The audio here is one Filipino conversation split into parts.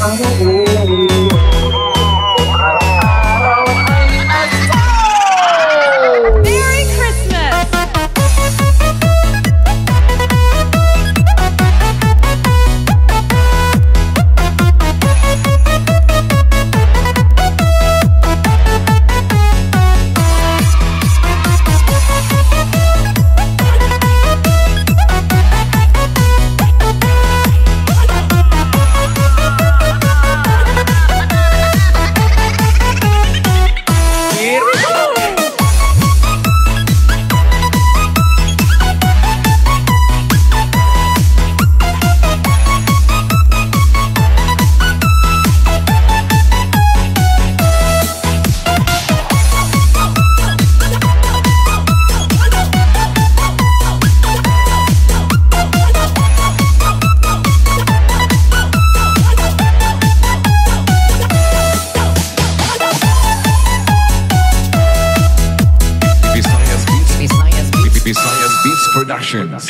Merry Christmas! Visayas Beats Productions.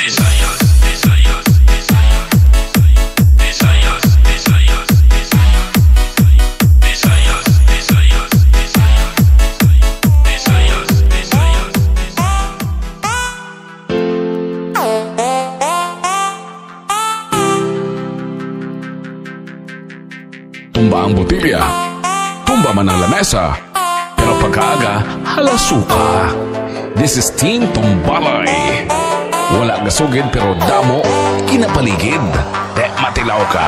Tumba ang botilya, tumba man ang lamesa, pero pagkaaga, halasuka. This is Team Tumbalay. Wala gasugid pero damo, kinapaligid. Matilaw ka.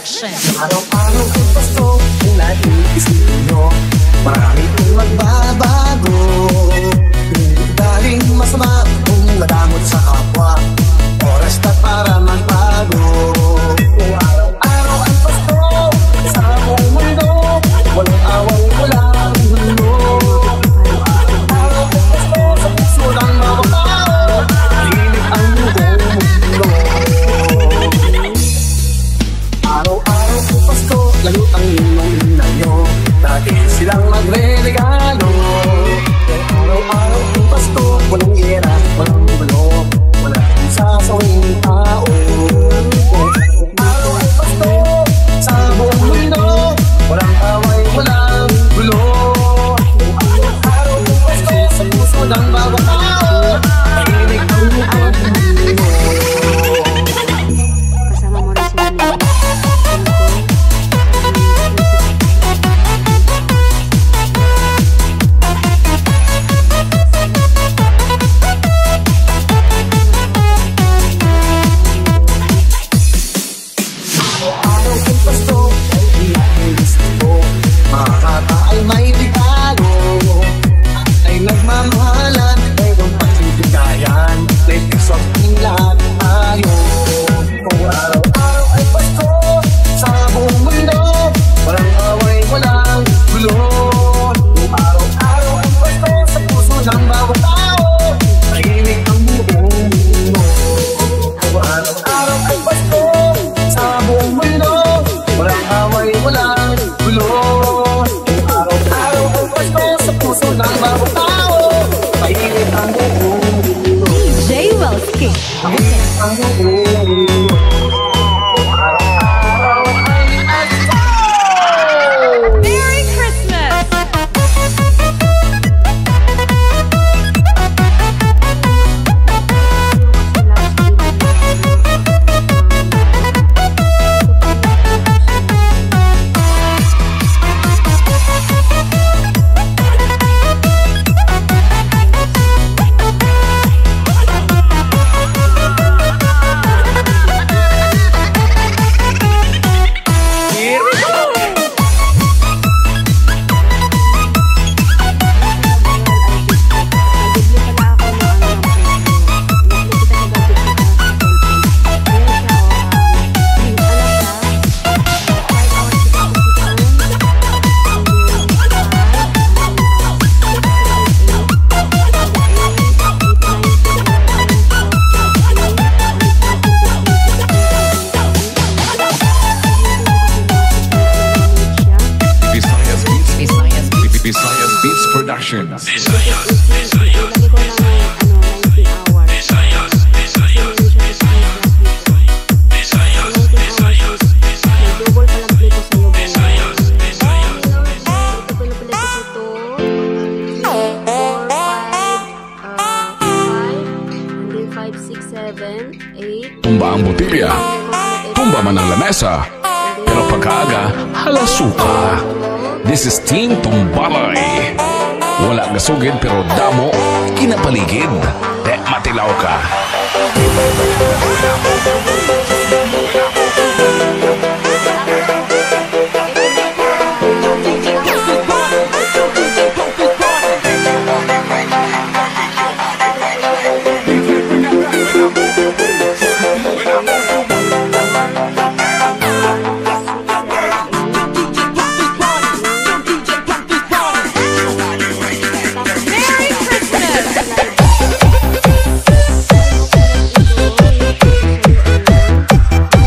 Production. Araw-araw ay Pasko, ang naiisipin nyo. Marami kong magbabago. Hindi galing masama kung nadamot sa kapwa. Oras na para magbago. Kung araw-araw ay Pasko, sa buong mundo, walang awang walang gulo. Kung araw-araw ay Pasko, sa puso ng mga tao, linig ang buong mundo. Araw-araw po Pasko, lalo ang inyong ina nyo. Dati silang magre-regalo. Araw-araw po Pasko, walang gira, walang gulo, walang sasawing tao. Araw ay Pasko, sa buong mundo, walang away, walang gulo. Araw po Pasko, sa puso ng bawat tao, tahimik ang buong mundo. Kasama mo rin sila ni Araw ng Pasko, ay iyakin gusto ko. Mga bata ay may regalo, ay nagmamahalan, mayroong pagtitigayan, may isang lahat tayo. Kung araw-araw ay Pasko, sa buong mundo, walang away, walang gulo. Kung araw-araw ay Pasko, sa puso ng bawat tao, tahimik ang buong mundo. Kung araw-araw ay Pasko, sa buong mundo, walang away, walang gulo. Kung araw-araw ay Pasko, sa puso ng bawat tao, tahimik ang buong mundo. DJ Welski. Tahimik ang buong mundo. Kung araw-araw ay Pasko. Merry Christmas. Visayas Beats Productions. Lagi ko lang 19 hours. 19 hours is may double pa lang play ko sa'yo. Ito pala play ko sa ito. 4, 5, 5, 6, 7, 8. Tumba ang botilya, tumba man ang lamesa, pero pagkaaga, halasuka. This is Team Tumbalay. Wala gasugid pero damo, kinapaligid. Matilaw ka. Merry Christmas.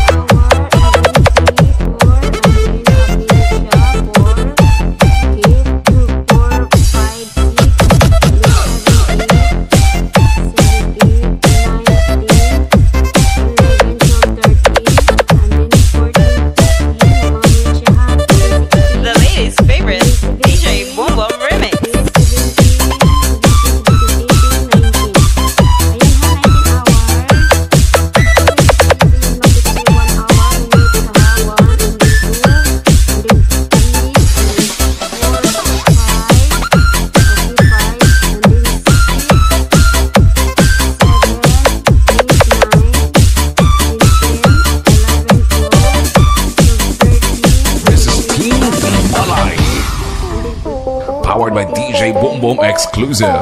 by DJ Boom Boom Exclusive.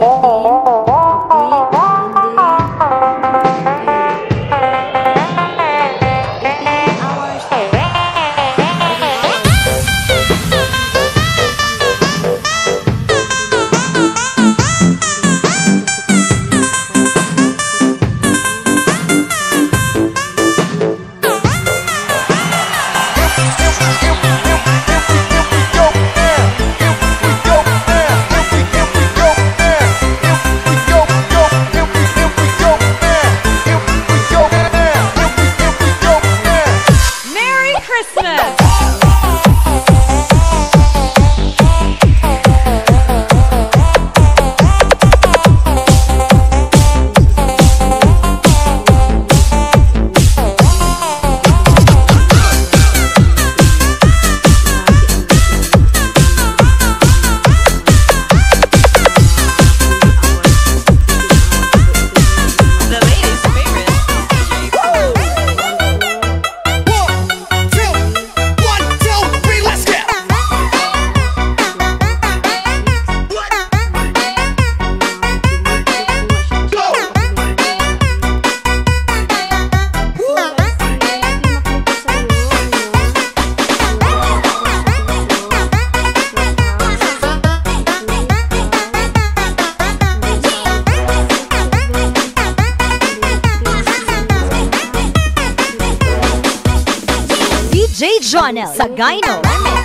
DJ Jonel Sagayno.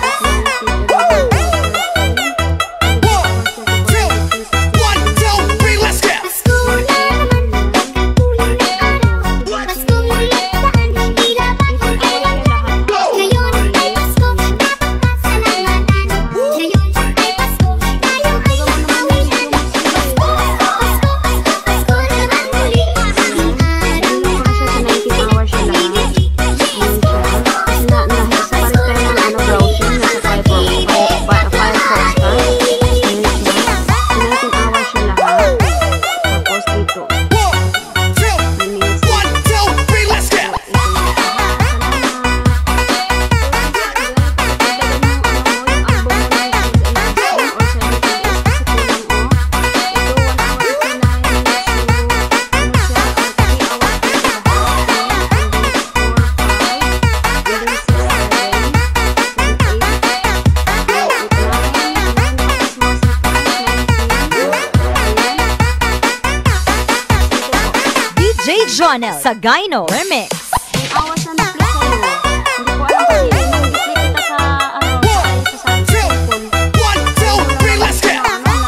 DJ Jonel Sagayno Remix. Awas na na-play sa'yo. Hindi ko alam kasi nung i-play kita sa cellphone. 1, 2, 3, let's go!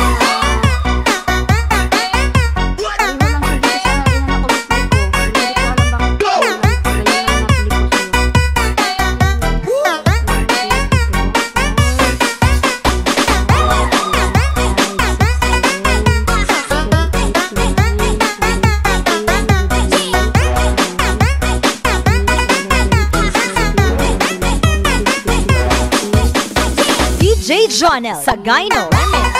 DJ Jonel Sagayno Remix.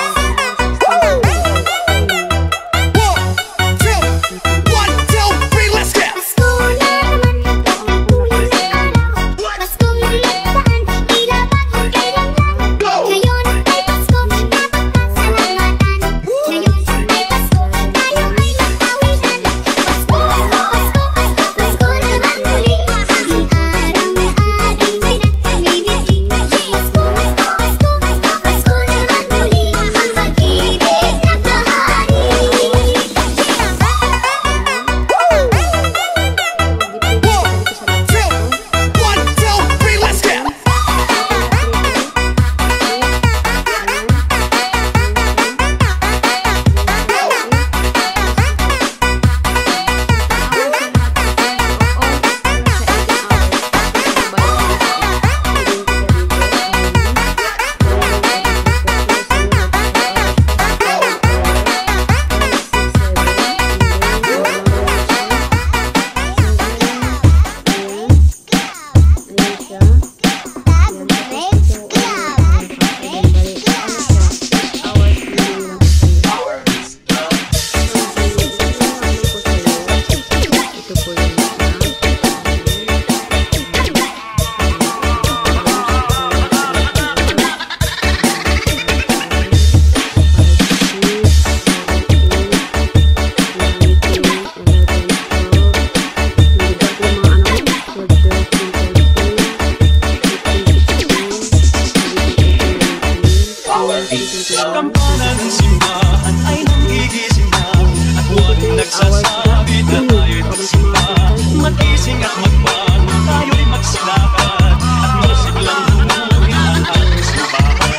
kampana ng simbahan ay nanggigising na, at walang nagsasabi na tayo'y magsimba. Magising at magbangon, tayo'y magsilakad, at masiglang bunuhin ang ating simbahan.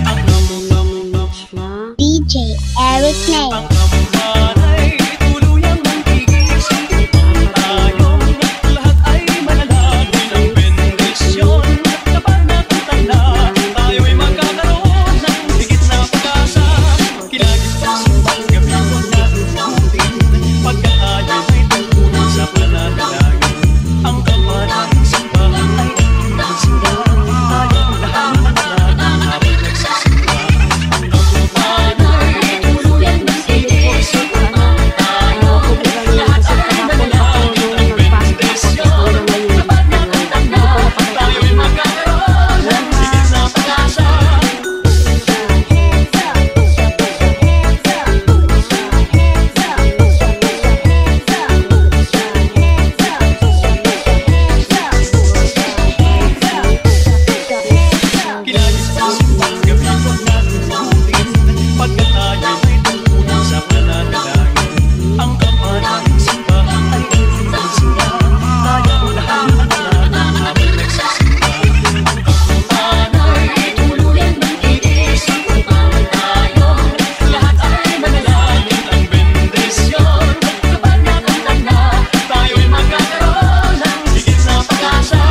DJ Eric May. Ang kampana ay tuluyang nanggigising, tayong lahat ay manalangin ng bendisyon. Kapag nakita na, tayo'y magkakaroon ng higit na pag-asa. Kilagis pa simbang gabi ko natututin, pagka tayo ay tungkulin sa pananalangin. Ang kampana ng simbahan ay nagsisimba, tayong lahat manalangin habang nagsisimba. Ang kampana ay tuluyang nanggigising, tayong lahat ay manalangin ng bendisyon. Kapag nakita na, tayo'y magkakaroon ng higit na pag-asa. Kilagis pa simbang gabi ko natututin, pagka tayo ay tungkulin sa pananalangin. Ang kampana ng simbahan ay nagsisimba, tayong lahat manalangin habang nagsisimba. Ang kampana ay tuluyang nanggigising, tayong lahat ay manalangin ng bendisyon. Kapag nakita na, tayo'y magkakaroon ng higit na pag-asa.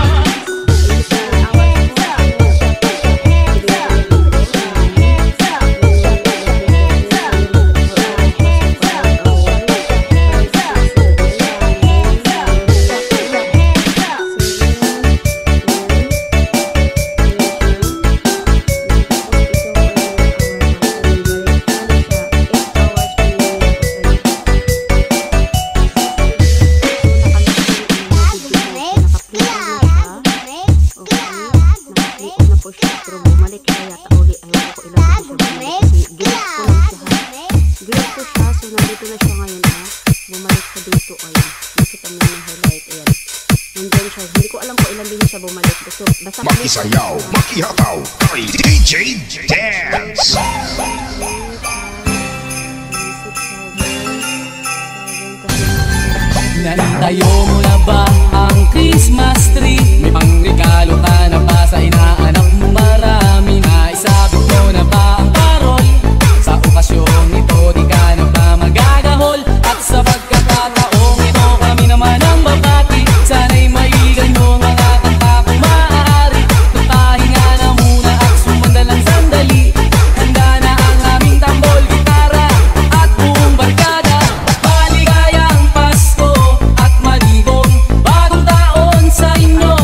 Makisayaw, makihataw, kay DJ Dance. Naitayo mo na ba ang Christmas tree? May pangregalo ka na ba sa inaanak mo? Marami na isabit mo na ba ang parol? Sa okasyong ito di ka na ba magagahol? At sa pagkakataong ito kami naman ang babati, sana'y maigan mo mga kanta kung maaari. Papahinga na muna at sumandalang sandali, handa na ang aming tambol, gitara at buong barkada. Maligayang Pasko at maligong bagong taon sa inyo.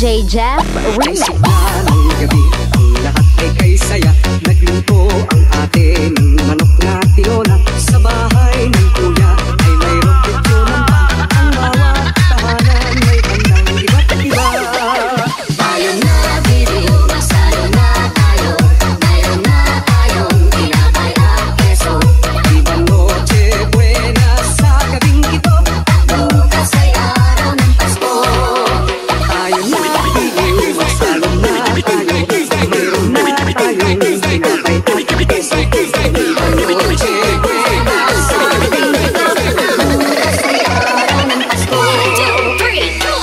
DJ Jeff Remix. Sigla ng gabi, ang lahat ay kay saya. Nagluto ang ating manok na tinola. Sa bahay ng kuya ay mayroong bityonan pa. Ang bawat tahanan may bandang iba't iba. Tayo na video, masalo na tayo. Mayroon na tayong tinapay at keso. Iba noche buena sa gabing ito. Bukas ay araw ng Pasko. Tayo na video, masalo na tayo. Mayroon na tayong tinapay at keso. Iba noche buena sa gabing ito. Bukas ay araw ng Pasko. 1, 2, 3, go!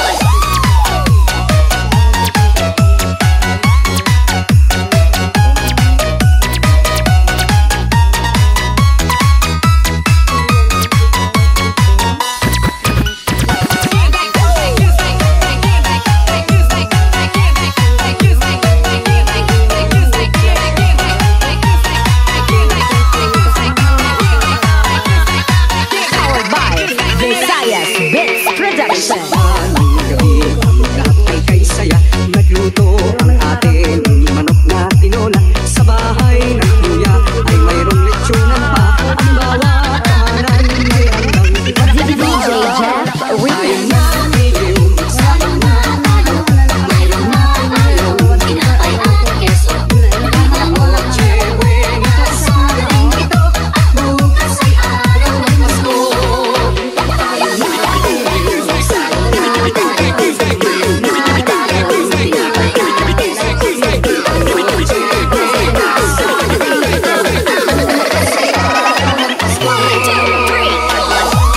Powered by Visayas Bits Production. Ng gabi, ang lahat ay kay saya. Nagluto ang ating manok na tinola. Sa bahay ng kuya ay mayroong lechonan pa. Ang bawat tahanan may handang iba't iba. DJ Jeff Tayo Remix. na video, masalo na tayo. Mayroon na tayong tinapay at keso. Iba noche buena sa gabing ito. Bukas ay araw ng Pasko. Tayo na video, masalo na tayo. Mayroon na tayong tinapay at keso. Iba noche buena sa gabing ito. Bukas ay araw ng Pasko. 1, 2, 3, go!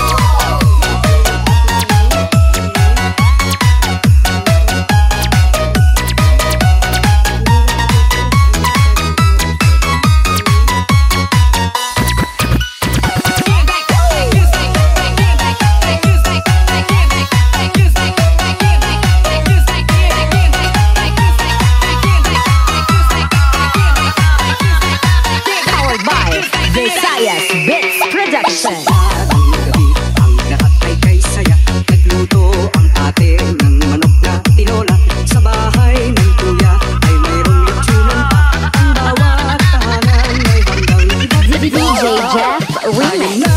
Powered by Visayas Bits Production. Ang gabi, ang lahat ay kay saya. Nagluto ang ating ng manok na tinola. Sa bahay ng kuya ay mayroong lechonan pa. Ang bawat tahanan may handang iba't iba. DJ Jeff Tayo Remix. na